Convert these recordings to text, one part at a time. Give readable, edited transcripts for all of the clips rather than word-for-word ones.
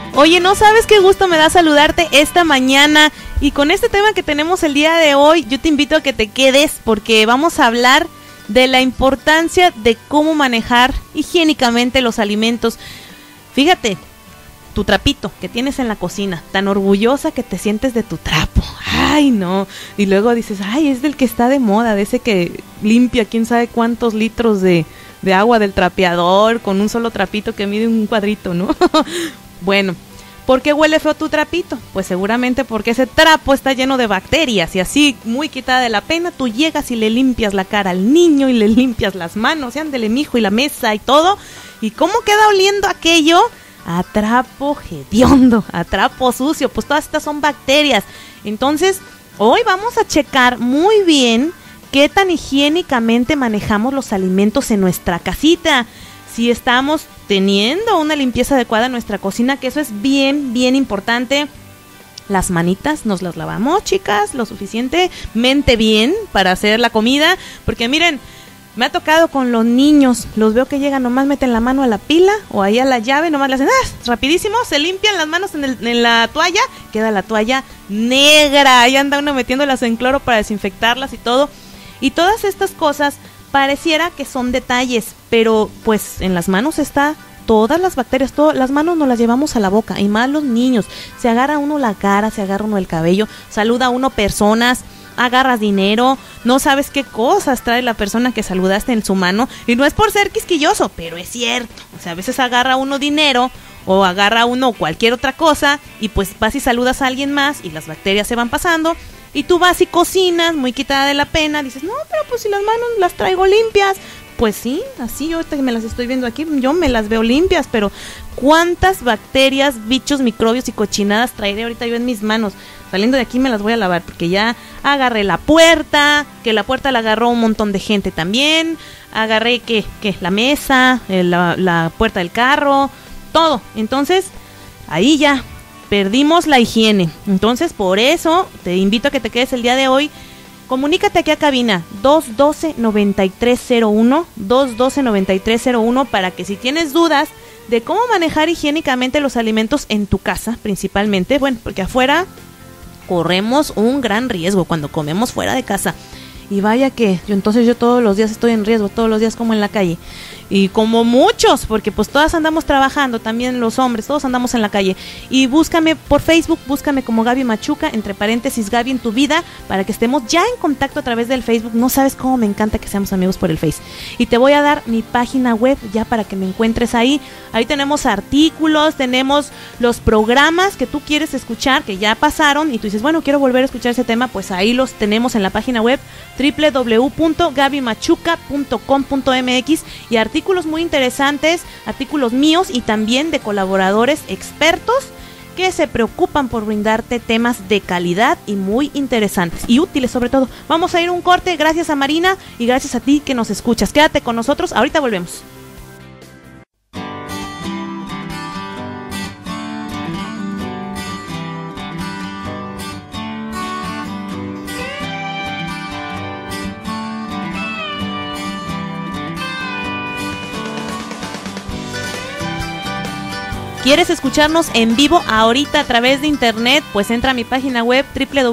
Oye, no sabes qué gusto me da saludarte esta mañana. Y con este tema que tenemos el día de hoy, yo te invito a que te quedes porque vamos a hablar de la importancia de cómo manejar higiénicamente los alimentos. Fíjate, tu trapito que tienes en la cocina, tan orgullosa que te sientes de tu trapo. Ay, no. Y luego dices, ay, es del que está de moda, de ese que limpia quién sabe cuántos litros de agua del trapeador con un solo trapito que mide un cuadrito, ¿no? Bueno, ¿por qué huele feo tu trapito? Pues seguramente porque ese trapo está lleno de bacterias y así, muy quitada de la pena, tú llegas y le limpias la cara al niño y le limpias las manos, y ándele, mijo, y la mesa y todo. ¿Y cómo queda oliendo aquello? A trapo hediondo, a trapo sucio. Pues todas estas son bacterias. Entonces, hoy vamos a checar muy bien qué tan higiénicamente manejamos los alimentos en nuestra casita. Si estamos teniendo una limpieza adecuada en nuestra cocina, que eso es bien, bien importante. Las manitas nos las lavamos, chicas, lo suficientemente bien para hacer la comida. Porque miren, me ha tocado con los niños, los veo que llegan, nomás meten la mano a la pila o ahí a la llave, nomás le hacen rapidísimo, se limpian las manos en la toalla, queda la toalla negra, ahí anda uno metiéndolas en cloro para desinfectarlas y todo. Y todas estas cosas pareciera que son detalles, pero pues en las manos está todas las bacterias, las manos nos las llevamos a la boca, y más los niños, se agarra uno la cara, se agarra uno el cabello, saluda uno personas, agarras dinero, no sabes qué cosas trae la persona que saludaste en su mano, y no es por ser quisquilloso, pero es cierto, o sea, a veces agarra uno dinero, o agarra uno cualquier otra cosa, y pues vas y saludas a alguien más, y las bacterias se van pasando, y tú vas y cocinas, muy quitada de la pena, dices, no, pero pues si las manos las traigo limpias. Pues sí, así yo ahorita que me las estoy viendo aquí, yo me las veo limpias, pero ¿cuántas bacterias, bichos, microbios y cochinadas traeré ahorita yo en mis manos? Saliendo de aquí me las voy a lavar, porque ya agarré la puerta, que la puerta la agarró un montón de gente también, agarré que la mesa, la puerta del carro, todo. Entonces, ahí ya perdimos la higiene. Entonces, por eso te invito a que te quedes el día de hoy. Comunícate aquí a cabina 212-9301, 212-9301, para que si tienes dudas de cómo manejar higiénicamente los alimentos en tu casa, principalmente, bueno, porque afuera corremos un gran riesgo cuando comemos fuera de casa. Y vaya que yo todos los días estoy en riesgo, todos los días como en la calle. Y como muchos, porque pues todas andamos trabajando, también los hombres, todos andamos en la calle. Y búscame por Facebook, búscame como Gaby Machuca, entre paréntesis Gaby en tu vida, para que estemos ya en contacto a través del Facebook. No sabes cómo me encanta que seamos amigos por el Face. Y te voy a dar mi página web ya para que me encuentres ahí. Ahí tenemos artículos, tenemos los programas que tú quieres escuchar, que ya pasaron, y tú dices, bueno, quiero volver a escuchar ese tema, pues ahí los tenemos en la página web www.gabymachuca.com.mx, y artículos muy interesantes, artículos míos y también de colaboradores expertos que se preocupan por brindarte temas de calidad y muy interesantes y útiles sobre todo. Vamos a ir a un corte, gracias a Marina y gracias a ti que nos escuchas. Quédate con nosotros, ahorita volvemos. ¿Quieres escucharnos en vivo ahorita a través de internet? Pues entra a mi página web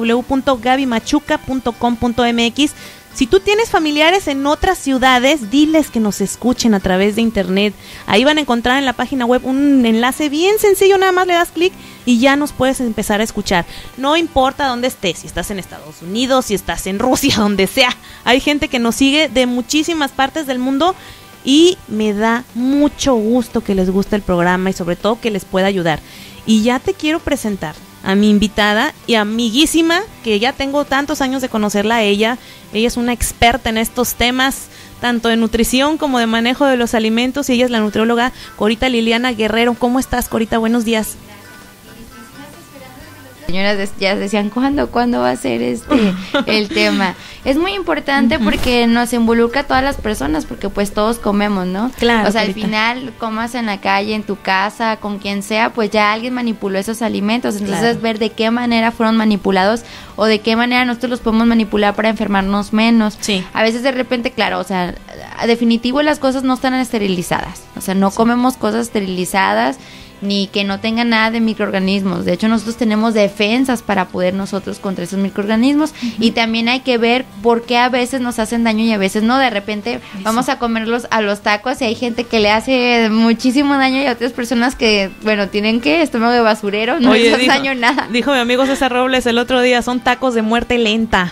www.gabymachuca.com.mx. Si tú tienes familiares en otras ciudades, diles que nos escuchen a través de internet. Ahí van a encontrar en la página web un enlace bien sencillo, nada más le das clic y ya nos puedes empezar a escuchar. No importa dónde estés, si estás en Estados Unidos, si estás en Rusia, donde sea. Hay gente que nos sigue de muchísimas partes del mundo. Y me da mucho gusto que les guste el programa y sobre todo que les pueda ayudar. Y ya te quiero presentar a mi invitada y amiguísima, que ya tengo tantos años de conocerla a ella. Ella es una experta en estos temas, tanto de nutrición como de manejo de los alimentos, y ella es la nutrióloga Corita Liliana Guerrero. ¿Cómo estás, Corita? Buenos días. Señoras ya decían, ¿cuándo va a ser el tema? Es muy importante porque nos involucra a todas las personas, porque pues todos comemos, ¿no? Claro. O sea, al final, comas en la calle, en tu casa, con quien sea, pues ya alguien manipuló esos alimentos. Entonces, claro, ver de qué manera fueron manipulados o de qué manera nosotros los podemos manipular para enfermarnos menos. Sí. A veces de repente, claro, o sea, a definitivo las cosas no están esterilizadas. O sea, no comemos cosas esterilizadas. ni que no tenga nada de microorganismos. De hecho, nosotros tenemos defensas para poder nosotros contra esos microorganismos. Y también hay que ver por qué a veces nos hacen daño y a veces no. De repente vamos a comerlos a los tacos y hay gente que le hace muchísimo daño y a otras personas que, bueno, tienen que estómago de basurero, no les hace daño nada. Dijo mi amigo César Robles el otro día, son tacos de muerte lenta.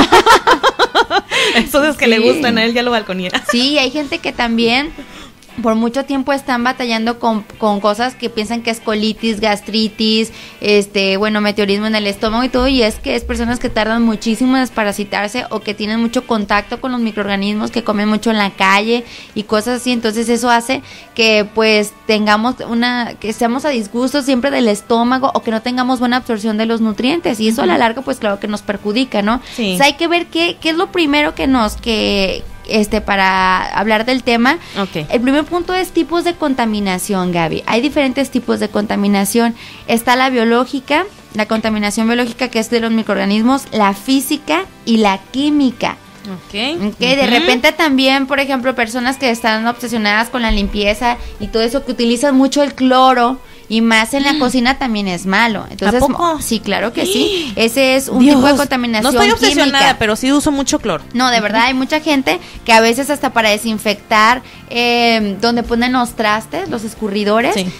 Eso es que le gustan a él, ya lo balconía. Sí, hay gente que también por mucho tiempo están batallando con cosas que piensan que es colitis, gastritis, bueno, meteorismo en el estómago y todo, y es que es personas que tardan muchísimo en desparasitarse o que tienen mucho contacto con los microorganismos, que comen mucho en la calle y cosas así. Entonces eso hace que pues tengamos que seamos a disgusto siempre del estómago o que no tengamos buena absorción de los nutrientes, y eso a la larga pues claro que nos perjudica, ¿no? Sí. O sea, hay que ver qué es lo primero para hablar del tema. Okay. El primer punto es tipos de contaminación, Gaby. Hay diferentes tipos de contaminación. Está la biológica, la contaminación biológica, que es de los microorganismos, la física y la química. Okay. De repente también, por ejemplo, personas que están obsesionadas con la limpieza y todo eso, que utilizan mucho el cloro, y más en la cocina también es malo. Entonces, ¿a poco? Sí, claro que sí. Ese es un tipo de contaminación química. No estoy obsesionada, pero sí uso mucho cloro. No, de verdad, hay mucha gente que a veces hasta para desinfectar, donde ponen los trastes, los escurridores, sí,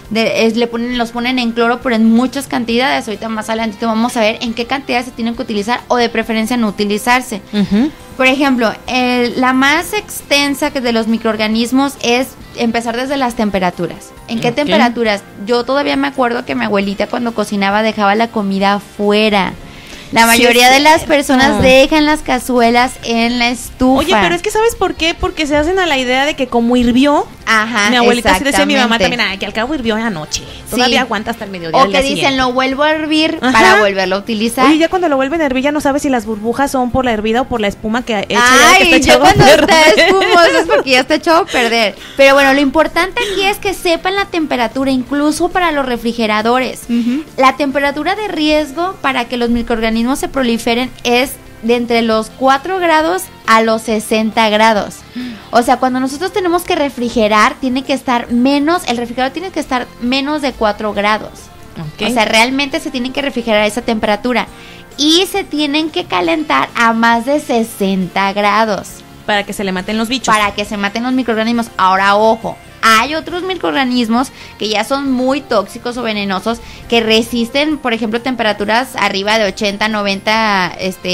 los ponen en cloro, pero en muchas cantidades. Ahorita más adelante vamos a ver en qué cantidades se tienen que utilizar o de preferencia no utilizarse. Por ejemplo, la más extensa que de los microorganismos es empezar desde las temperaturas. ¿En qué temperaturas? Yo todavía me acuerdo que mi abuelita cuando cocinaba dejaba la comida afuera. La mayoría de las personas dejan las cazuelas en la estufa. Oye, pero es que ¿sabes por qué? Porque se hacen a la idea de que como hirvió, mi abuelita sí decía, mi mamá también, que al cabo hirvió anoche, todavía aguanta hasta el mediodía. O que dicen, lo vuelvo a hervir para volverlo a utilizar. Oye, ya cuando lo vuelven a hervir ya no sabes si las burbujas son por la hervida o por la espuma que echa. Ay, ya cuando está espumoso es porque ya está echado a perder. Pero bueno, lo importante aquí es que sepan la temperatura, incluso para los refrigeradores. La temperatura de riesgo para que los microorganismos se proliferen es de entre los 4 grados a los 60 grados. O sea, cuando nosotros tenemos que refrigerar, el refrigerador tiene que estar menos de 4 grados. Okay. O sea, realmente se tienen que refrigerar a esa temperatura. Y se tienen que calentar a más de 60 grados. Para que se le maten los bichos. Para que se maten los microorganismos. Ahora, ojo. Hay otros microorganismos que ya son muy tóxicos o venenosos, que resisten, por ejemplo, temperaturas arriba de 80, 90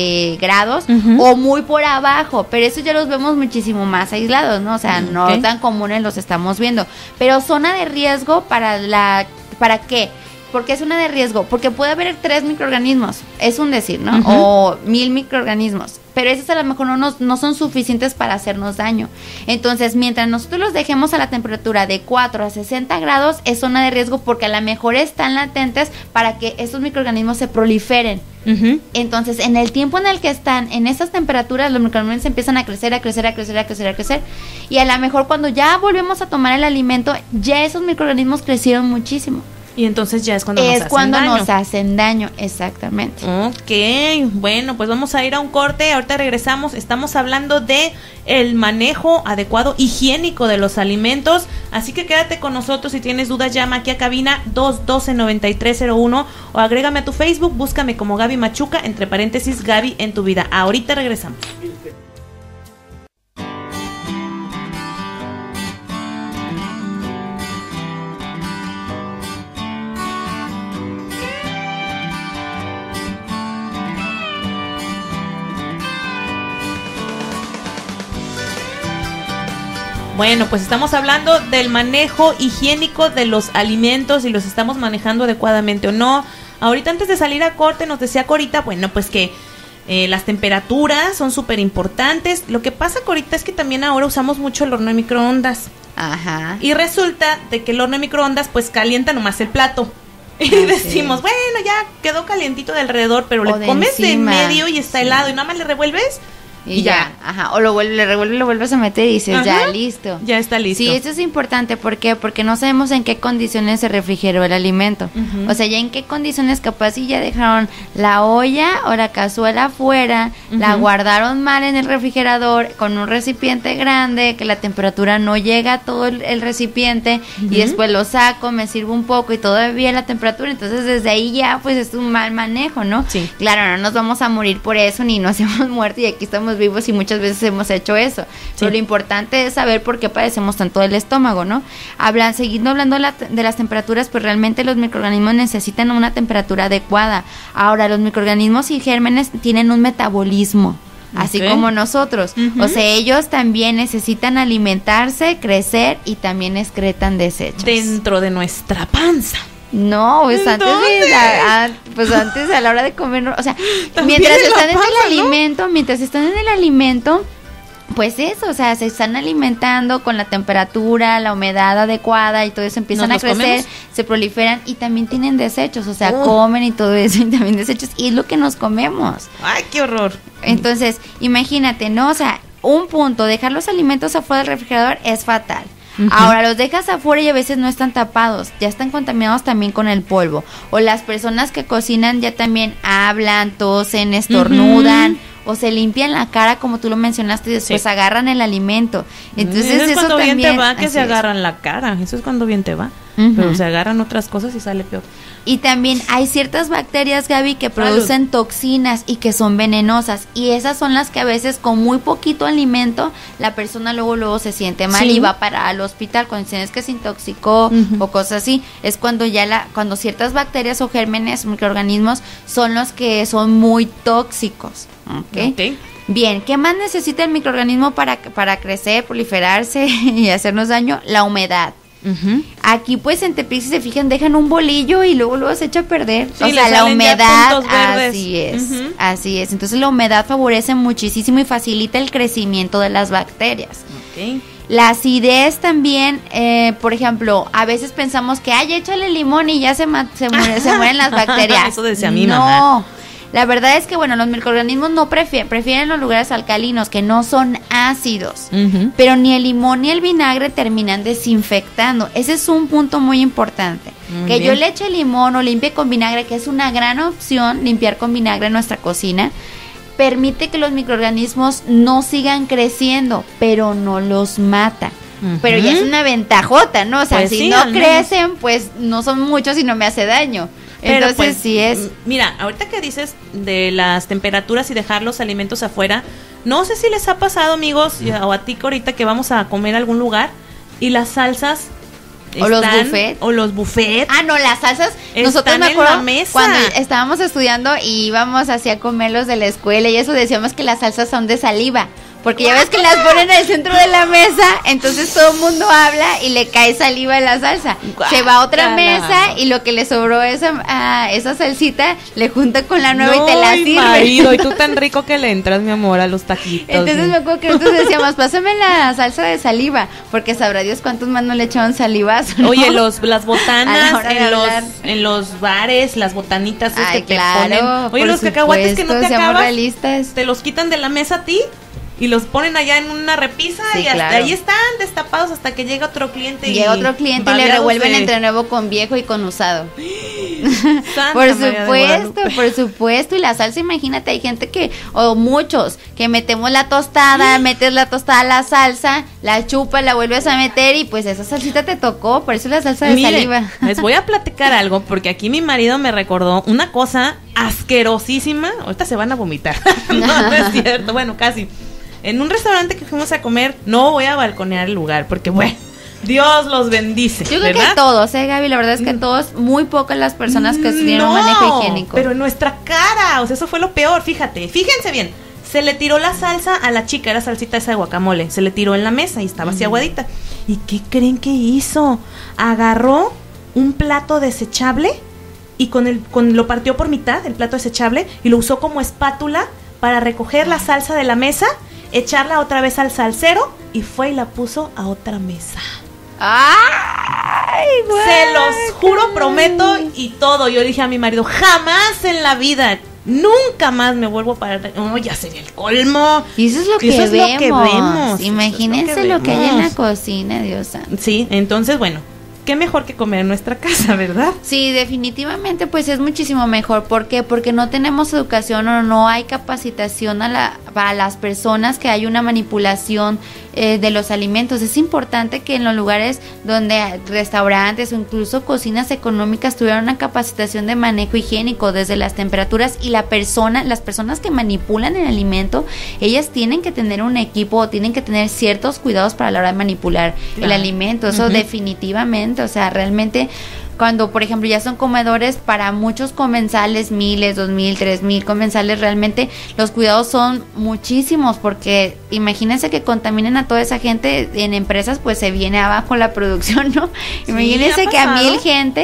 grados o muy por abajo, pero eso ya los vemos muchísimo más aislados, ¿no? O sea, no tan comunes los estamos viendo. Pero zona de riesgo ¿para qué? ¿Por qué es zona de riesgo? Porque puede haber 3 microorganismos, es un decir, ¿no? O 1000 microorganismos. Pero esos a lo mejor no son suficientes para hacernos daño. Entonces, mientras nosotros los dejemos a la temperatura de 4 a 60 grados, es zona de riesgo porque a lo mejor están latentes para que estos microorganismos se proliferen. Entonces, en el tiempo en el que están en esas temperaturas, los microorganismos empiezan a crecer. Y a lo mejor cuando ya volvemos a tomar el alimento, ya esos microorganismos crecieron muchísimo. Y entonces ya es cuando nos hacen daño, exactamente. Ok, bueno, pues vamos a ir a un corte, ahorita regresamos, estamos hablando de el manejo adecuado, higiénico de los alimentos, así que quédate con nosotros. Si tienes dudas, llama aquí a cabina 212-9301 o agrégame a tu Facebook, búscame como Gaby Machuca, entre paréntesis, Gaby en tu vida. Ahorita regresamos. Bueno, pues estamos hablando del manejo higiénico de los alimentos y los estamos manejando adecuadamente o no. Ahorita antes de salir a corte nos decía Corita, bueno, pues que las temperaturas son súper importantes. Lo que pasa, Corita, es que también ahora usamos mucho el horno de microondas. Ajá. Y resulta de que el horno de microondas pues calienta nomás el plato. Y decimos, bueno, ya quedó calientito de alrededor, pero le comes de medio y está helado y nada más le revuelves. Y ya. Ajá. O lo vuelves a meter y dices, Ajá. ya, listo. Ya está listo. Sí, eso es importante. ¿Por qué? Porque no sabemos en qué condiciones se refrigeró el alimento. Ujú. O sea, ya en qué condiciones capaz si ya dejaron la olla o la cazuela afuera, la Ujú. guardaron mal en el refrigerador con un recipiente grande, que la temperatura no llega a todo el recipiente, Ujú. y después lo saco, me sirvo un poco y todavía la temperatura. Entonces desde ahí ya pues es un mal manejo, ¿no? Sí. Claro, no nos vamos a morir por eso, ni nos hemos muerto y aquí estamos vivos y muchas veces hemos hecho eso. Pero lo importante es saber por qué padecemos tanto del estómago, ¿no? Siguiendo hablando de las temperaturas, pues realmente los microorganismos necesitan una temperatura adecuada. Ahora, los microorganismos y gérmenes tienen un metabolismo, así Ok. como nosotros. Ujú. O sea, ellos también necesitan alimentarse, crecer y también excretan desechos. Dentro de nuestra panza. No, pues antes Entonces. antes a la hora de comer, o sea, También mientras en la están en panza, el ¿no? alimento, pues eso, o sea, se están alimentando con la temperatura, la humedad adecuada y todo eso, empiezan a ¿Nos los crecer, comemos? se proliferan y también tienen desechos, o sea, Oh. comen y todo eso y también desechos y es lo que nos comemos. Ay, qué horror. Entonces, imagínate, ¿no? O sea, un punto, dejar los alimentos afuera del refrigerador es fatal. Ujú. Ahora, los dejas afuera y a veces no están tapados, ya están contaminados también con el polvo. O las personas que cocinan ya también hablan, tosen, estornudan, o se limpian la cara, como tú lo mencionaste, y después Sí. agarran el alimento. Entonces, eso es eso cuando también... bien te va, que así se es. agarran la cara. Eso es cuando bien te va. Ujú. Pero se agarran otras cosas y sale peor. Y también hay ciertas bacterias, Gaby, que producen toxinas y que son venenosas. Y esas son las que a veces con muy poquito alimento la persona luego se siente mal Sí. y va para al hospital con es que se intoxicó Ujú. o cosas así. Es cuando cuando ciertas bacterias o gérmenes, microorganismos, son los que son muy tóxicos. ¿Ok? Ok. Bien, ¿qué más necesita el microorganismo para crecer, proliferarse y hacernos daño? La humedad. Ujú. Aquí pues en Tepic, si se fijan, dejan un bolillo y luego se echa a perder. Sí, o le sea, la salen ya humedad, puntos verdes. así es, Ujú. así es. Entonces la humedad favorece muchísimo y facilita el crecimiento de las bacterias. Ok. La acidez también, por ejemplo, a veces pensamos que, ay, échale limón y ya se mueren las bacterias. Eso decía mi no. mamá. La verdad es que, bueno, los microorganismos no prefieren los lugares alcalinos, que no son ácidos. Ujú. Pero ni el limón ni el vinagre terminan desinfectando. Ese es un punto muy importante. Muy Que bien. yo le eche limón o limpie con vinagre, que es una gran opción, limpiar con vinagre en nuestra cocina, permite que los microorganismos no sigan creciendo, pero no los mata. Ujú. Pero ya es una ventajota, ¿no? O sea, Pues si sí, no al menos. crecen, pues no son muchos y no me hace daño. Pero, Entonces pues, sí es... Mira, ahorita que dices de las temperaturas y dejar los alimentos afuera, no sé si les ha pasado, amigos, o a ti, Corita, que vamos a comer a algún lugar y las salsas O los buffet. O los buffet. Ah, no, las salsas. Están Nosotros me en acuerdo la mesa. cuando estábamos estudiando y íbamos hacia comer los de la escuela y eso decíamos que las salsas son de saliva. Porque ya ves que las ponen en el centro de la mesa, entonces todo el mundo habla y le cae saliva en la salsa. Se va a otra Guácala. mesa y lo que le sobró esa salsita le junta con la nueva y te la Ay, sirve. marido, y tú tan rico que le entras, mi amor, a los taquitos. Entonces me acuerdo que nosotros decíamos, pásame la salsa de saliva, porque sabrá Dios cuántos más no le echaban salivas. ¿no? Oye, las A la botanas hora de hablar. en los bares, las botanitas esas Ay, que te claro, ponen. Oye, por los cacahuates que no te supuesto, seamos acabas, realistas. te los quitan de la mesa a ti y los ponen allá en una repisa Sí, y hasta claro. ahí están destapados hasta que llega otro cliente. Llega otro cliente y le babeados revuelven de- entre nuevo con viejo y con usado. Santa Por María de Guadalupe. por supuesto. Y la salsa, imagínate, hay gente o muchos, que metemos la tostada, metes la tostada a la salsa, la chupas, la vuelves a meter y pues esa salsita te tocó, por eso la salsa de Miren, saliva. les voy a platicar algo porque aquí mi marido me recordó una cosa asquerosísima. Ahorita se van a vomitar. No es cierto. Bueno, casi. En un restaurante que fuimos a comer, no voy a balconear el lugar porque, bueno, Dios los bendice. Yo creo ¿verdad? que todos, Gaby, la verdad es que todos, muy pocas las personas que tienen un manejo higiénico. Pero en nuestra cara, o sea, eso fue lo peor, fíjense bien. Se le tiró la salsa a la chica, era salsita esa de guacamole, se le tiró en la mesa y estaba así aguadita. ¿Y qué creen que hizo? Agarró un plato desechable y lo partió por mitad, el plato desechable, y lo usó como espátula para recoger la salsa de la mesa, echarla otra vez al salsero y fue y la puso a otra mesa. ¡Ay, güey! Se los juro, prometo y todo. Yo dije a mi marido, jamás en la vida nunca más me vuelvo a parar. No, ya sería el colmo. Y eso es lo que vemos. Imagínense lo que hay en la cocina, Dios santo. Sí, entonces, bueno, qué mejor que comer en nuestra casa, ¿verdad? Sí, definitivamente pues es muchísimo mejor. ¿Por qué? Porque no tenemos educación o no hay capacitación para las personas, que hay una manipulación de los alimentos. Es importante que en los lugares donde restaurantes o incluso cocinas económicas tuvieran una capacitación de manejo higiénico desde las temperaturas, y las personas que manipulan el alimento, ellas tienen que tener un equipo, tienen que tener ciertos cuidados para la hora de manipular el alimento. Eso definitivamente, o sea, realmente cuando, por ejemplo, ya son comedores para muchos comensales, 1000, 2000, 3000 comensales, realmente los cuidados son muchísimos, porque imagínense que contaminen a toda esa gente en empresas, pues se viene abajo la producción, ¿no? Sí, imagínense que a 1000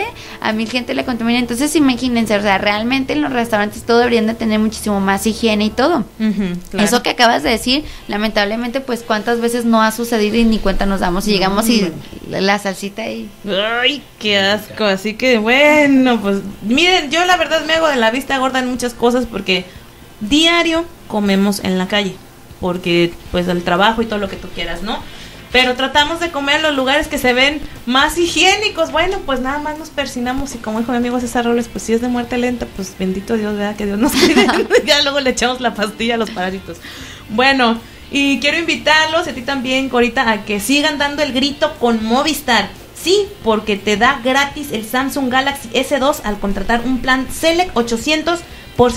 gente le contamina. Entonces imagínense, o sea, realmente en los restaurantes todo deberían de tener muchísimo más higiene y todo. Claro. Eso que acabas de decir, lamentablemente, pues cuántas veces no ha sucedido y ni cuenta nos damos, y llegamos y la salsita ahí. Ay, qué asco. Así que bueno, pues miren, yo la verdad me hago de la vista gorda en muchas cosas, porque diario comemos en la calle, porque pues el trabajo y todo lo que tú quieras, ¿no? Pero tratamos de comer en los lugares que se ven más higiénicos. Bueno, pues nada más nos persinamos, y como dijo mi amigo César Robles, pues si es de muerte lenta, pues bendito Dios, ¿verdad? Que Dios nos cuide. Ya luego le echamos la pastilla a los parásitos. Bueno, y quiero invitarlos, y a ti también, Corita, a que sigan dando el grito con Movistar. Sí, porque te da gratis el Samsung Galaxy S2 al contratar un plan Select 800 por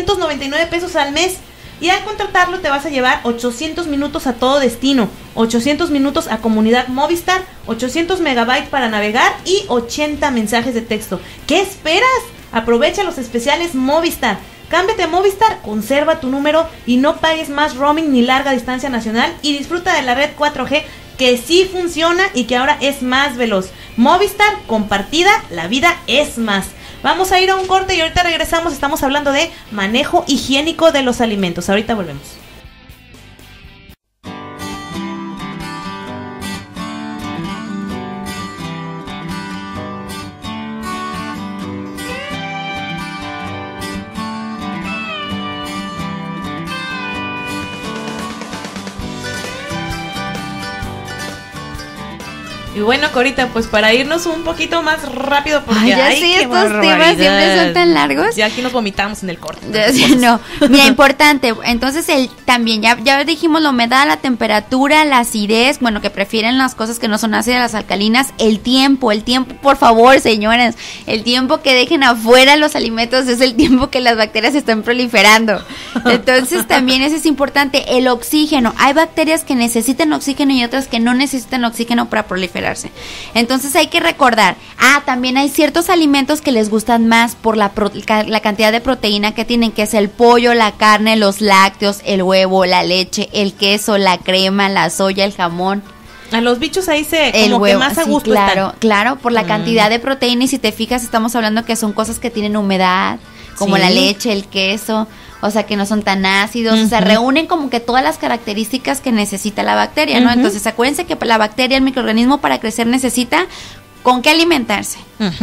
799 pesos al mes. Y al contratarlo te vas a llevar 800 minutos a todo destino, 800 minutos a comunidad Movistar, 800 megabytes para navegar y 80 mensajes de texto. ¿Qué esperas? Aprovecha los especiales Movistar. Cámbiate a Movistar, conserva tu número y no pagues más roaming ni larga distancia nacional, y disfruta de la red 4G que sí funciona y que ahora es más veloz. Movistar, compartida, la vida es más. Vamos a ir a un corte y ahorita regresamos. Estamos hablando de manejo higiénico de los alimentos. Ahorita volvemos. Y bueno, Corita, pues para irnos un poquito más rápido, porque ya sí, estos temas siempre son tan largos. Ya aquí nos vomitamos en el corte. No, mira, importante. Entonces, también ya dijimos la humedad, la temperatura, la acidez, bueno, que prefieren las cosas que no son ácidas, las alcalinas, el tiempo, por favor, señores, el tiempo que dejen afuera los alimentos es el tiempo que las bacterias están proliferando. Entonces, también eso es importante, el oxígeno. Hay bacterias que necesitan oxígeno y otras que no necesitan oxígeno para proliferar. Entonces hay que recordar, también hay ciertos alimentos que les gustan más por la cantidad de proteína que tienen, que es el pollo, la carne, los lácteos, el huevo, la leche, el queso, la crema, la soya, el jamón. A los bichos ahí como huevo, que más a gusto están. Claro, por la cantidad de proteína, y si te fijas estamos hablando que son cosas que tienen humedad, como la leche, el queso, o sea, que no son tan ácidos, o sea, reúnen como que todas las características que necesita la bacteria, ¿no? Entonces, acuérdense que la bacteria, el microorganismo, para crecer necesita ¿con qué alimentarse?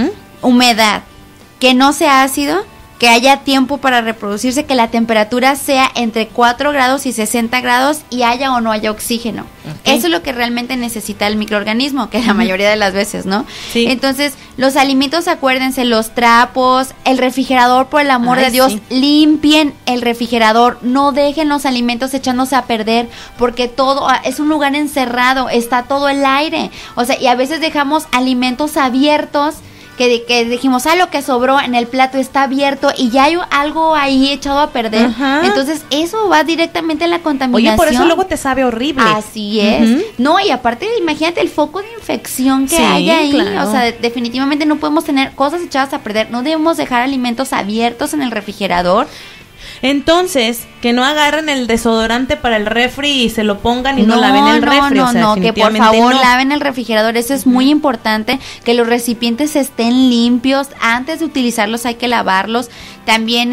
Humedad, que no sea ácido, que haya tiempo para reproducirse, que la temperatura sea entre 4 grados y 60 grados y haya o no haya oxígeno. Eso es lo que realmente necesita el microorganismo, que la mayoría de las veces, ¿no? Sí. Entonces, los alimentos, acuérdense, los trapos, el refrigerador, por el amor de Dios, limpien el refrigerador, no dejen los alimentos echándose a perder, porque todo es un lugar encerrado, está todo el aire, o sea, y a veces dejamos alimentos abiertos, que dijimos, lo que sobró en el plato está abierto y ya hay algo ahí echado a perder. Entonces eso va directamente a la contaminación. Oye, por eso luego te sabe horrible. Así es. No, y aparte imagínate el foco de infección que hay ahí. Claro. O sea, definitivamente no podemos tener cosas echadas a perder. No debemos dejar alimentos abiertos en el refrigerador. Entonces, que no agarren el desodorante para el refri y se lo pongan y no laven el refri. No, que por favor laven el refrigerador. Eso es muy importante, que los recipientes estén limpios. Antes de utilizarlos hay que lavarlos. También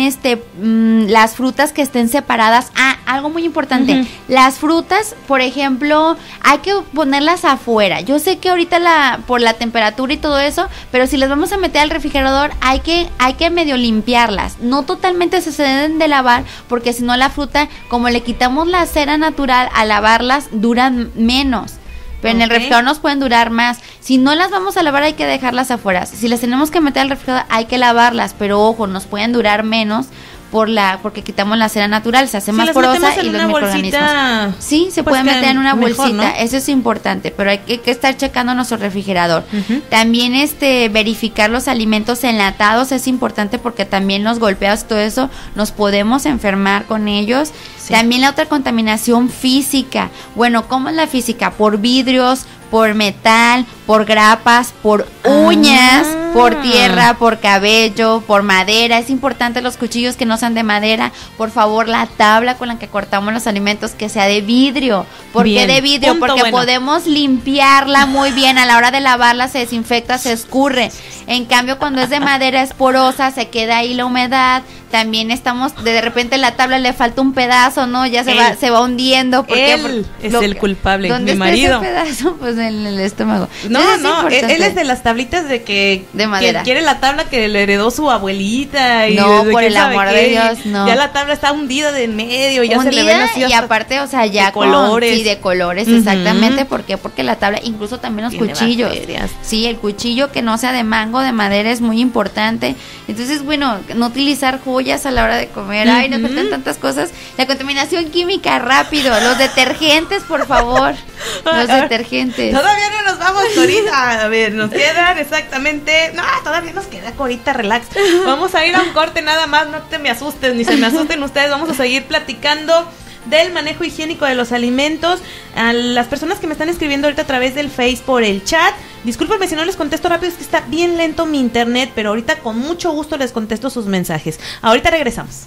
las frutas que estén separadas. Algo muy importante, las frutas, por ejemplo, hay que ponerlas afuera. Yo sé que ahorita por la temperatura y todo eso, pero si las vamos a meter al refrigerador hay que medio limpiarlas. No totalmente se deben de lavar, porque si no la fruta, como le quitamos la cera natural al lavarlas, duran menos. Pero en el refrigerador nos pueden durar más. Si no las vamos a lavar hay que dejarlas afuera. Si las tenemos que meter al refrigerador hay que lavarlas, pero ojo, nos pueden durar menos porque quitamos la cera natural, se hace más porosa y los microorganismos. Sí, se puede meter en una bolsita, ¿no? Eso es importante, pero hay que estar checando nuestro refrigerador. También verificar los alimentos enlatados es importante, porque también los golpeados y todo eso nos podemos enfermar con ellos. Sí. También la otra contaminación física. Bueno, ¿cómo es la física? Por vidrios, por metal, por grapas, por uñas, por tierra, por cabello, por madera. Es importante los cuchillos que no sean de madera. Por favor, la tabla con la que cortamos los alimentos que sea de vidrio. ¿Por qué de vidrio? Porque podemos limpiarla muy bien. A la hora de lavarla se desinfecta, se escurre. En cambio, cuando es de madera es porosa, se queda ahí la humedad. También de repente la tabla le falta un pedazo, ¿no? Ya se va hundiendo. Él es el culpable, mi marido. ¿Dónde está ese pedazo? Pues en el estómago. No, él es de las tablitas de madera. Que quiere la tabla que le heredó su abuelita. Y no, por el amor de Dios, no. Ya la tabla está hundida de en medio, ya hundida, se le ven así. Y aparte, o sea, ya de colores. Sí, de colores, exactamente. ¿Por qué? Porque la tabla, incluso también los cuchillos. Bacterias. Sí, el cuchillo que no sea de mango, de madera, es muy importante. Entonces, bueno, no utilizar joyas a la hora de comer. Ay, nos faltan tantas cosas. La contaminación química, rápido. Los detergentes, por favor. Los detergentes. Todavía no nos vamos, Corita. A ver, nos quedan exactamente. No, todavía nos queda, Corita, relax. Vamos a ir a un corte nada más. No te me asustes, ni se me asusten ustedes. Vamos a seguir platicando del manejo higiénico de los alimentos. A las personas que me están escribiendo ahorita a través del Face por el chat, discúlpenme si no les contesto rápido, es que está bien lento mi internet, pero ahorita con mucho gusto les contesto sus mensajes. Ahorita regresamos.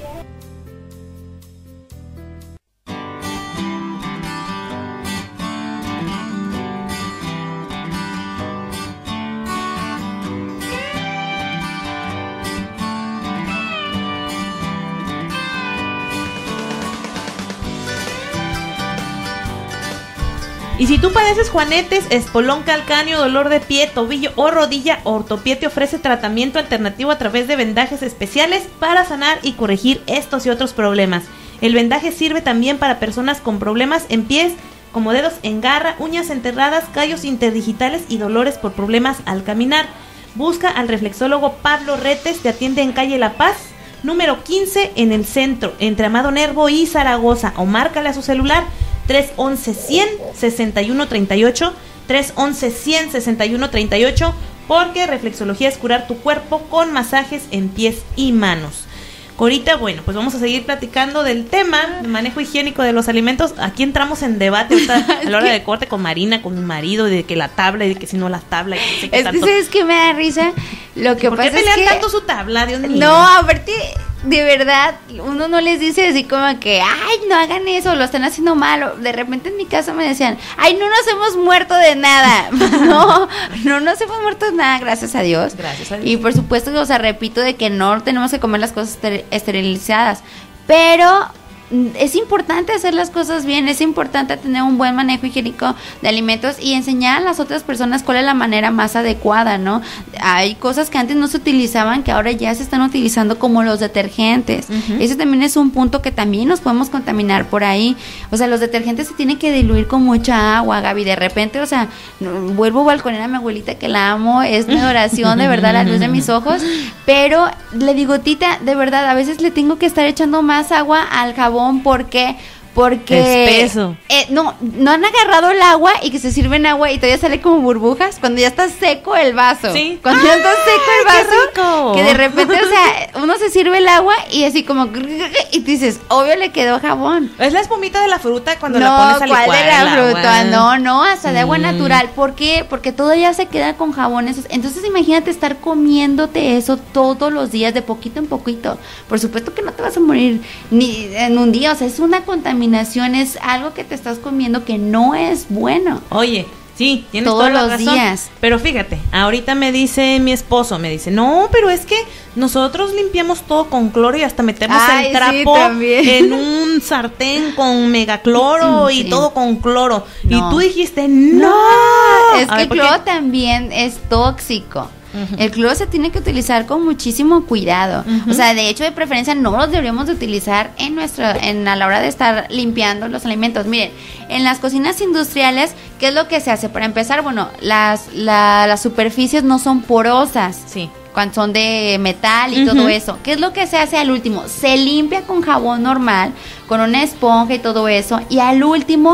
Y si tú padeces juanetes, espolón calcáneo, dolor de pie, tobillo o rodilla, Ortopié te ofrece tratamiento alternativo a través de vendajes especiales para sanar y corregir estos y otros problemas. El vendaje sirve también para personas con problemas en pies, como dedos en garra, uñas enterradas, callos interdigitales y dolores por problemas al caminar. Busca al reflexólogo Pablo Retes, te atiende en calle La Paz, número 15 en el centro, entre Amado Nervo y Zaragoza, o márcale a su celular 311-100-6138, 311-100-6138, porque reflexología es curar tu cuerpo con masajes en pies y manos. Corita, bueno, pues vamos a seguir platicando del tema de manejo higiénico de los alimentos. Aquí entramos en debate ahorita, a la hora de corte con Marina, con mi marido, de que la tabla y de que si no la tabla. Y no sé qué es tanto. Que ¿sabes qué me da risa? Lo que pasa es que... ¿Por qué pelean tanto su tabla, Dios mío? No, aparte, de verdad, uno no les dice así como que, ay, no hagan eso, lo están haciendo mal. De repente en mi casa me decían, ay, no nos hemos muerto de nada. No nos hemos muerto de nada, gracias a Dios. Gracias a Dios. Y por supuesto, o sea, repito de que no tenemos que comer las cosas esterilizadas, pero es importante hacer las cosas bien, es importante tener un buen manejo higiénico de alimentos y enseñar a las otras personas cuál es la manera más adecuada, ¿no? Hay cosas que antes no se utilizaban que ahora ya se están utilizando, como los detergentes. Ese también es un punto que también nos podemos contaminar por ahí. O sea, los detergentes se tienen que diluir con mucha agua, Gaby. De repente, o sea, vuelvo balconera a mi abuelita, que la amo, es mi adoración, de verdad, la luz de mis ojos, pero le digo, Tita, de verdad, a veces le tengo que estar echando más agua al jabón. ¿Por qué? Porque espeso. No han agarrado el agua y que se sirven agua y todavía sale como burbujas cuando ya está seco el vaso. Sí. Cuando ya está seco el vaso, qué rico. que de repente, o sea, uno se sirve el agua y así como y dices, obvio le quedó jabón. Es la espumita de la fruta cuando la pones a licuar. ¿Cuál de la el fruta? agua. No, hasta de agua natural. ¿Por qué? Porque todavía se queda con jabones. Entonces imagínate estar comiéndote eso todos los días, de poquito en poquito. Por supuesto que no te vas a morir ni en un día, o sea, es una contaminación, es algo que te estás comiendo que no es bueno. Oye, sí, tienes todos toda la los razón. días. Pero fíjate, ahorita me dice mi esposo, no, pero es que nosotros limpiamos todo con cloro y hasta metemos el trapo en un sartén con megacloro y todo con cloro. No. Y tú dijiste, no. Es que el cloro también es tóxico. El cloro se tiene que utilizar con muchísimo cuidado. O sea, de hecho, de preferencia no los deberíamos de utilizar a la hora de estar limpiando los alimentos. Miren, en las cocinas industriales, ¿qué es lo que se hace? Para empezar, bueno, las superficies no son porosas. Sí. Cuando son de metal y todo eso. ¿Qué es lo que se hace al último? Se limpia con jabón normal, con una esponja y todo eso, y al último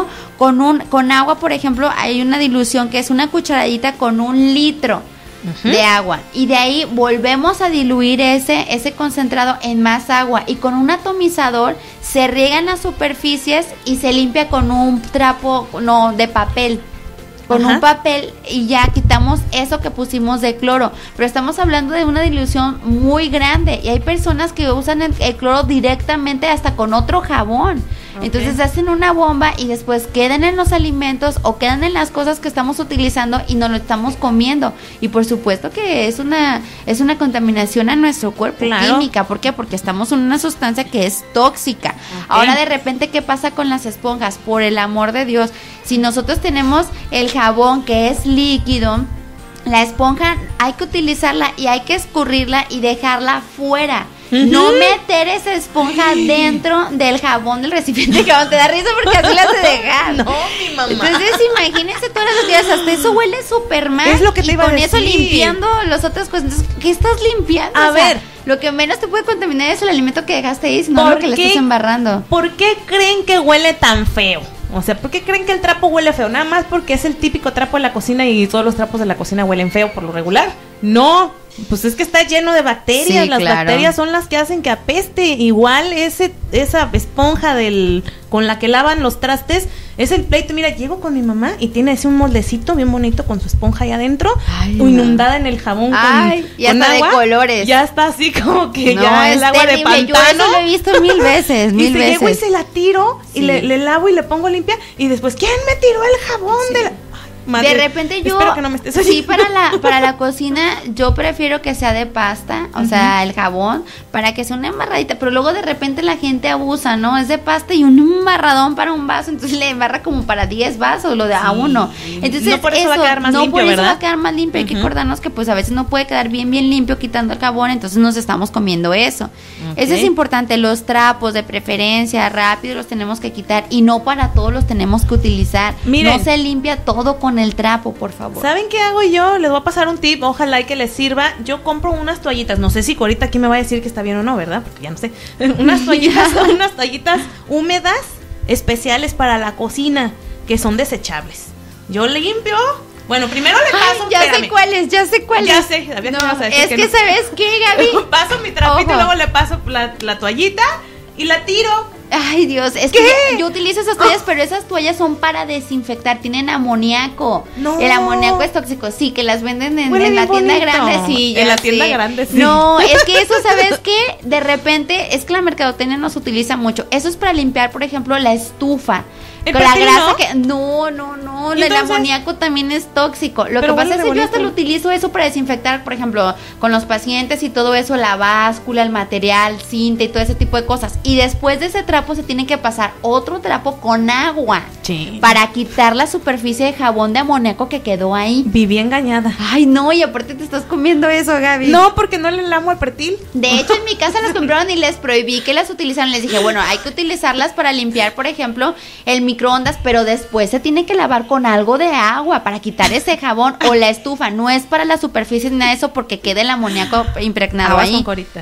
con agua, por ejemplo, hay una dilución que es una cucharadita con 1 litro de agua, y de ahí volvemos a diluir ese concentrado en más agua, y con un atomizador se riegan las superficies y se limpia con un trapo de papel. Con un papel, y ya quitamos eso que pusimos de cloro. Pero estamos hablando de una dilución muy grande, y hay personas que usan el cloro directamente hasta con otro jabón. Entonces hacen una bomba y después quedan en los alimentos o quedan en las cosas que estamos utilizando y nos lo estamos comiendo. Y por supuesto que es una contaminación a nuestro cuerpo, química. ¿Por qué? Porque estamos en una sustancia que es tóxica. Ahora de repente, ¿qué pasa con las esponjas? Por el amor de Dios, si nosotros tenemos el jabón que es líquido, la esponja hay que utilizarla y hay que escurrirla y dejarla fuera. No meter esa esponja dentro del jabón del recipiente de jabón. Te da risa porque así la hace dejar. No, mi mamá. Entonces imagínense todas las días, hasta eso huele súper mal. Es lo que te iba a decir. Y con eso limpiando las otras cosas. Entonces, ¿qué estás limpiando? A ver, lo que menos te puede contaminar es el alimento que dejaste ahí, sino lo que le estás embarrando. ¿Por qué creen que huele tan feo? O sea, ¿por qué creen que el trapo huele feo? Nada más porque es el típico trapo de la cocina y todos los trapos de la cocina huelen feo por lo regular. No, pues es que está lleno de bacterias. Sí, las bacterias son las que hacen que apeste. Igual esa esponja con la que lavan los trastes es el pleito. Mira, llego con mi mamá y tiene así un moldecito bien bonito con su esponja ahí adentro, inundada en el jabón y hasta agua, de colores. Ya está así como que no, ya es el agua terrible. de pantano. Yo eso lo he visto 1000 veces, y llego y se la tiro y le lavo y le pongo limpia y después, ¿quién me tiró el jabón de la...? Madre, de repente yo, espero que no me estés oyendo. para la cocina yo prefiero que sea de pasta, o sea, el jabón, para que sea una embarradita, pero luego de repente la gente abusa, ¿no? Es de pasta y un embarradón para un vaso, entonces le embarra como para 10 vasos, lo de a uno. Entonces no por eso va a quedar más limpio, ¿verdad? Va a quedar más limpio, hay que acordarnos que pues a veces no puede quedar bien limpio quitando el jabón, entonces nos estamos comiendo eso. Eso es importante, los trapos de preferencia, rápido los tenemos que quitar y no para todos los tenemos que utilizar. Miren, no se limpia todo con el trapo, por favor. ¿Saben qué hago yo? Les voy a pasar un tip, ojalá y que les sirva. Yo compro unas toallitas, no sé si ahorita aquí me va a decir que está bien o no, ¿verdad? Porque ya no sé. unas toallitas húmedas especiales para la cocina, que son desechables. Yo limpio. Bueno, primero le paso. Ya sé cuáles. Ya sé, no, es que ¿sabes qué, Gaby? Paso mi trapito y luego le paso la toallita y la tiro. Ay, Dios, es que yo utilizo esas toallas, pero esas toallas son para desinfectar, tienen amoníaco. No. El amoníaco es tóxico, sí, que las venden en la tienda grande, sí. En la tienda grande, sí. No, es que eso, ¿sabes qué? De repente, es que la mercadotecnia nos utiliza mucho. Eso es para limpiar, por ejemplo, la estufa. Con la grasa que... No, el amoníaco también es tóxico. Lo que pasa es que yo hasta lo utilizo eso para desinfectar, por ejemplo, con los pacientes y todo eso, la báscula, el material, cinta y todo ese tipo de cosas. Y después de ese trapo se tiene que pasar otro trapo con agua para quitar la superficie de jabón de amoníaco que quedó ahí. Viví engañada. Ay, no, y aparte te estás comiendo eso, Gaby. No, porque no le lamo al pertil. De hecho, en mi casa las compraron y les prohibí que las utilizaran. Les dije, bueno, hay que utilizarlas para limpiar, por ejemplo, el microondas, pero después se tiene que lavar con algo de agua para quitar ese jabón, o la estufa. No es para la superficie ni nada de eso porque queda el amoníaco impregnado ahí. Con Corita.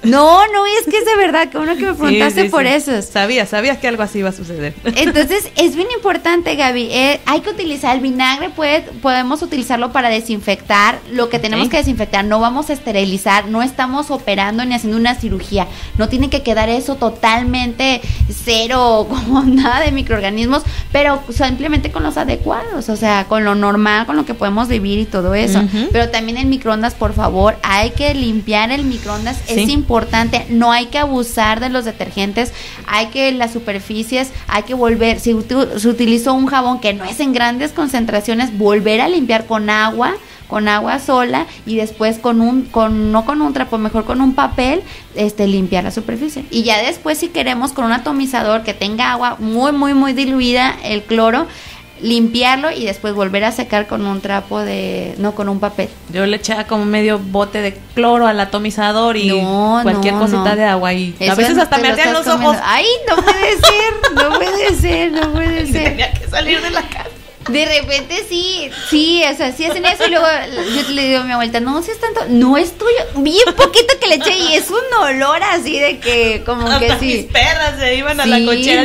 No, es que es de verdad, que uno que me preguntaste por eso. Sabías que algo así iba a suceder. Entonces, es bien importante, Gaby, hay que utilizar el vinagre, podemos utilizarlo para desinfectar lo que tenemos que desinfectar, no vamos a esterilizar, no estamos operando ni haciendo una cirugía, no tiene que quedar eso totalmente cero, como nada de microorganismos, pero simplemente con los adecuados, o sea, con lo normal, con lo que podemos vivir y todo eso. Pero también el microondas, por favor, hay que limpiar el microondas, es importante, no hay que abusar de los detergentes, hay que las superficies, hay que volver, si se utilizó un jabón que no es en grandes concentraciones, volver a limpiar con agua sola y después no con un trapo, mejor con un papel, limpiar la superficie. Y ya después, si queremos, con un atomizador que tenga agua muy, muy, muy diluida, el cloro, limpiarlo y después volver a secar con un trapo no con un papel. Yo le echaba como medio bote de cloro al atomizador y cualquier cosita de agua y a veces hasta me ardían los ojos. Ay, no puede ser. Tenía que salir de la casa. De repente sí, o sea, sí hacen eso y luego yo le digo a mi abuelita, no, si es tanto, no es tuyo, bien poquito que le eché y es un olor así de que como hasta que sí. Mis perras se iban a la cochera.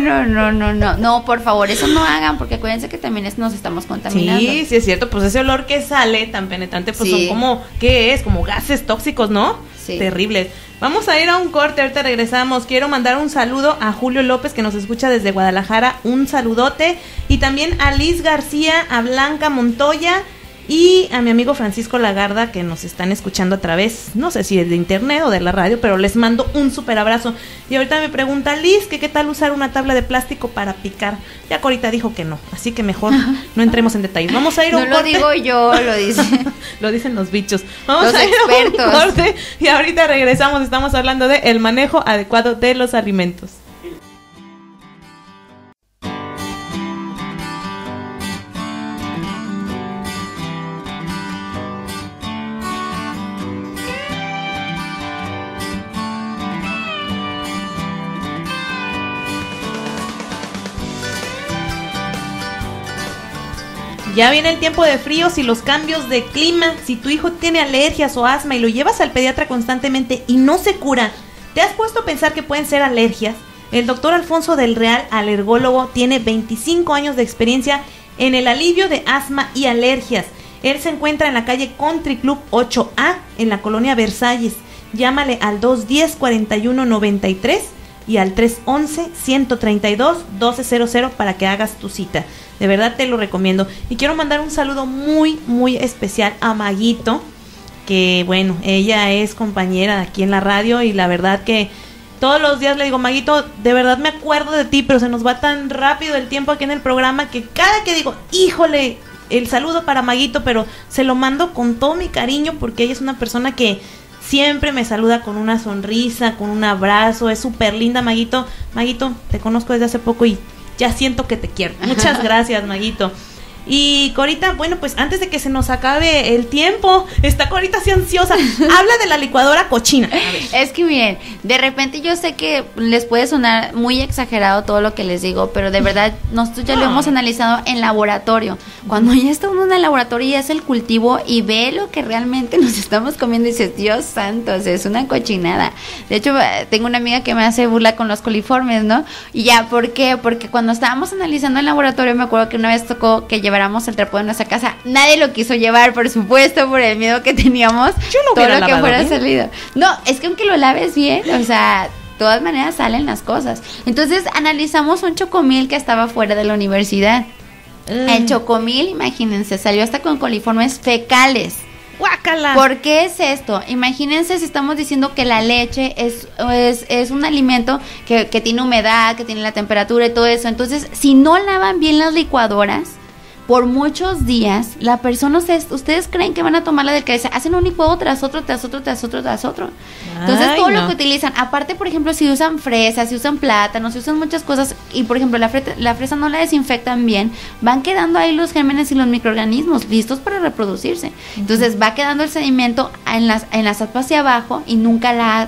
No, por favor, eso no hagan porque acuérdense que también nos estamos contaminando. Sí, es cierto, pues ese olor que sale tan penetrante, pues son como, ¿qué es? Como gases tóxicos, ¿no? Sí. Terribles. Vamos a ir a un corte, ahorita regresamos. Quiero mandar un saludo a Julio López, que nos escucha desde Guadalajara, un saludote, y también a Liz García, a Blanca Montoya y a mi amigo Francisco Lagarda, que nos están escuchando a través, no sé si es de internet o de la radio, pero les mando un súper abrazo. Y ahorita me pregunta Liz que qué tal usar una tabla de plástico para picar. Ya Corita dijo que no, así que mejor no entremos en detalles. Vamos a ir a un corte. No lo digo yo, lo dice. Lo dicen los bichos. Vamos los a ir expertos. a un corte y ahorita regresamos. Estamos hablando de el manejo adecuado de los alimentos. Ya viene el tiempo de fríos y los cambios de clima. Si tu hijo tiene alergias o asma y lo llevas al pediatra constantemente y no se cura, ¿te has puesto a pensar que pueden ser alergias? El doctor Alfonso del Real, alergólogo, tiene 25 años de experiencia en el alivio de asma y alergias. Él se encuentra en la calle Country Club 8A, en la colonia Versalles. Llámale al 210-4193 y al 311-132-1200 para que hagas tu cita. De verdad te lo recomiendo. Y quiero mandar un saludo muy, muy especial a Maguito, que bueno, ella es compañera aquí en la radio y la verdad que todos los días le digo, Maguito, de verdad me acuerdo de ti, pero se nos va tan rápido el tiempo aquí en el programa que cada que digo, híjole, el saludo para Maguito, pero se lo mando con todo mi cariño porque ella es una persona que siempre me saluda con una sonrisa, con un abrazo, es súper linda, Maguito. Maguito, te conozco desde hace poco y ya siento que te quiero. Muchas gracias, Maguito. Y Corita, bueno, pues antes de que se nos acabe el tiempo, está Corita así ansiosa. Habla de la licuadora cochina. Es que miren, de repente yo sé que les puede sonar muy exagerado todo lo que les digo, pero de verdad nosotros ya lo hemos analizado en laboratorio. Cuando ya está uno en el laboratorio y hace el cultivo y ve lo que realmente nos estamos comiendo y dices, Dios santo, o sea, es una cochinada. De hecho, tengo una amiga que me hace burla con los coliformes, ¿no? Y ya, ¿por qué? Porque cuando estábamos analizando el laboratorio, me acuerdo que una vez tocó que lleváramos el trapo de nuestra casa. Nadie lo quiso llevar, por supuesto, por el miedo que teníamos. Yo lo todo lo que fuera bien. Salido. No, es que aunque lo laves bien, o sea, de todas maneras salen las cosas. Entonces analizamos un chocomil que estaba fuera de la universidad. El chocomil, imagínense, salió hasta con coliformes fecales. ¡Guácala! ¿Por qué es esto? Imagínense si estamos diciendo que la leche es un alimento que tiene humedad, que tiene la temperatura y todo eso. Entonces, si no lavan bien las licuadoras, por muchos días, la persona, ustedes creen que van a tomarla del cabeza, hacen un licuado tras otro, tras otro, tras otro, tras otro. Entonces, todo lo que utilizan, aparte, por ejemplo, si usan fresas, si usan plátanos, si usan muchas cosas, y por ejemplo, la fresa no la desinfectan bien, van quedando ahí los gérmenes y los microorganismos listos para reproducirse. Entonces, va quedando el sedimento en las aspas hacia abajo y nunca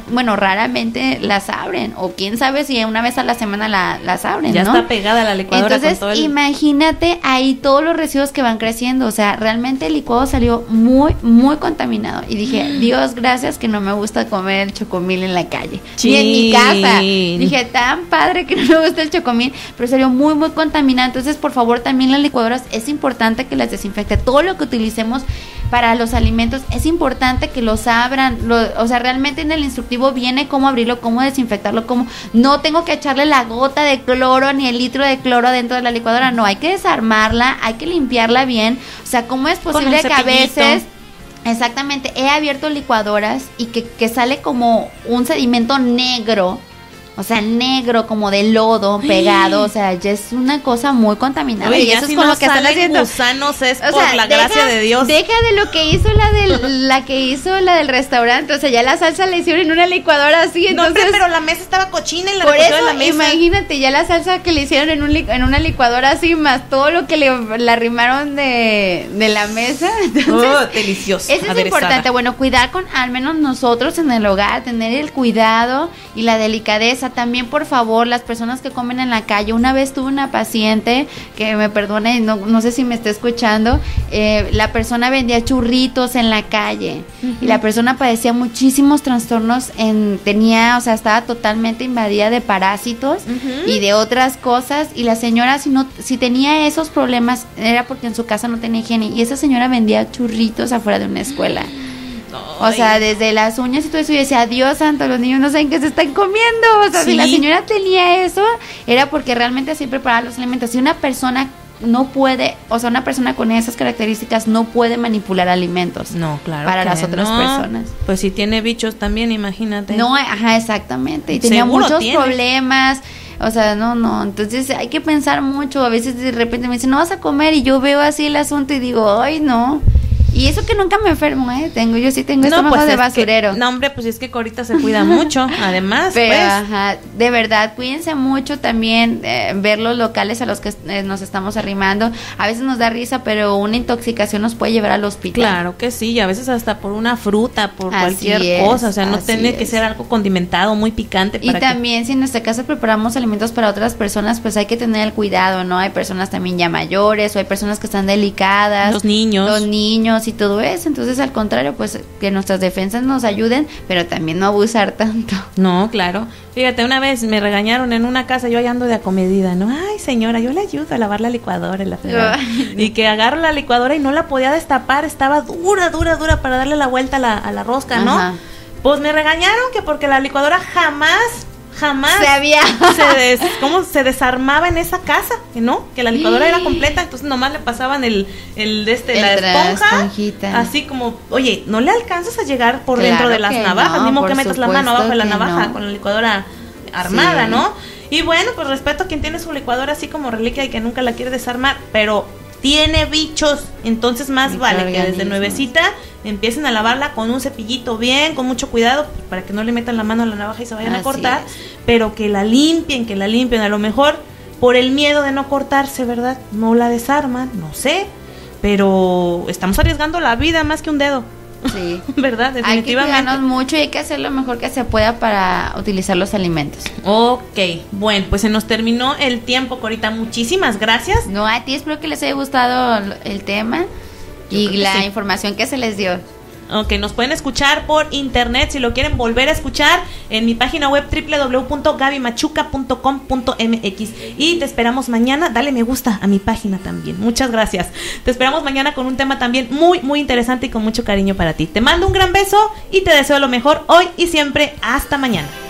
raramente las abren, o quién sabe si una vez a la semana las abren, ya ¿no? está pegada la licuadora. Entonces, con todo imagínate ahí todo los residuos que van creciendo. O sea, realmente el licuado salió muy, muy contaminado. Y dije, Dios, gracias que no me gusta comer el chocomil en la calle. Chin. Ni en mi casa. Dije, tan padre que no me gusta el chocomil, pero salió muy, muy contaminado. Entonces, por favor, también las licuadoras es importante que las desinfecte. Todo lo que utilicemos para los alimentos es importante que los abran. O sea, realmente en el instructivo viene cómo abrirlo, cómo desinfectarlo, cómo no tengo que echarle la gota de cloro ni el litro de cloro dentro de la licuadora. No, hay que desarmarla, hay que limpiarla bien. O sea, ¿cómo es posible que a veces... Exactamente, he abierto licuadoras y que sale como un sedimento negro, o sea, negro como de lodo pegado, o sea, ya es una cosa muy contaminada. Oye, y eso es con lo que están haciendo. Gusanos es por la gracia de Dios. Deja de lo que hizo la del restaurante, o sea, ya la salsa la hicieron en una licuadora así, entonces. No, pero la mesa estaba cochina y la por eso, de la mesa. Imagínate, ya la salsa que le hicieron en una licuadora así, más todo lo que le arrimaron de la mesa. Entonces, delicioso. Eso es importante, bueno, cuidar al menos nosotros en el hogar, tener el cuidado y la delicadeza. También, por favor, las personas que comen en la calle. Una vez tuve una paciente, que me perdone, no sé si me está escuchando, la persona vendía churritos en la calle, y la persona padecía muchísimos trastornos, o sea, estaba totalmente invadida de parásitos y de otras cosas, y la señora si tenía esos problemas era porque en su casa no tenía higiene, y esa señora vendía churritos afuera de una escuela. O sea, desde las uñas y todo eso, y decía, Dios santo, los niños no saben qué se están comiendo. O sea, sí. Si la señora tenía eso, era porque realmente así preparaba los alimentos. Si una persona no puede, o sea, una persona con esas características no puede manipular alimentos. No, claro. Para las otras personas. Pues si tiene bichos también, imagínate. No, ajá, exactamente. Y tenía muchos problemas. O sea, no, entonces hay que pensar mucho. A veces de repente me dicen, no vas a comer, y yo veo así el asunto y digo, ay, no. Y eso que nunca me enfermo, yo sí tengo estómago de basurero. No, hombre, pues es que Corita se cuida mucho, además. Pero, pues. Ajá, de verdad, cuídense mucho también, ver los locales a los que nos estamos arrimando. A veces nos da risa, pero una intoxicación nos puede llevar al hospital. Claro que sí, y a veces hasta por una fruta, por cualquier cosa, o sea, no tiene que ser algo condimentado, muy picante. Y también, si en nuestra casa preparamos alimentos para otras personas, pues hay que tener el cuidado, ¿no? Hay personas también ya mayores, o hay personas que están delicadas. Los niños y todo eso. Entonces, al contrario, pues que nuestras defensas nos ayuden, pero también no abusar tanto. No, claro. Fíjate, una vez me regañaron en una casa, yo ahí ando de acomedida, ¿no? Ay, señora, yo le ayudo a lavar la licuadora y la fregada. Y que agarro la licuadora y no la podía destapar, estaba dura para darle la vuelta a la rosca, ¿no? Ajá. Pues me regañaron que porque la licuadora jamás se desarmaba en esa casa, que no, que la licuadora era completa, entonces nomás le pasaban la esponja, esponjita. así como, oye, no le alcanzas a llegar por dentro de las navajas, ni modo que metas la mano abajo de la navaja con la licuadora armada, sí. ¿no? Y bueno, pues respeto a quien tiene su licuadora así como reliquia y que nunca la quiere desarmar, pero tiene bichos, entonces más vale que desde nuevecita empiecen a lavarla con un cepillito bien, con mucho cuidado, para que no le metan la mano a la navaja y se vayan a cortar, pero que la limpien, a lo mejor por el miedo de no cortarse, ¿verdad? No la desarman, no sé, pero estamos arriesgando la vida más que un dedo. Sí, ¿verdad? Definitivamente. Hay que cuidarnos mucho y hay que hacer lo mejor que se pueda para utilizar los alimentos. Ok, bueno, pues se nos terminó el tiempo, Corita. Muchísimas gracias. No, a ti espero que les haya gustado el tema y la información que se les dio. Ok, nos pueden escuchar por internet si lo quieren volver a escuchar en mi página web www.gabimachuca.com.mx y te esperamos mañana. Dale me gusta a mi página también. Muchas gracias. Te esperamos mañana con un tema también muy, muy interesante y con mucho cariño para ti. Te mando un gran beso y te deseo lo mejor hoy y siempre. Hasta mañana.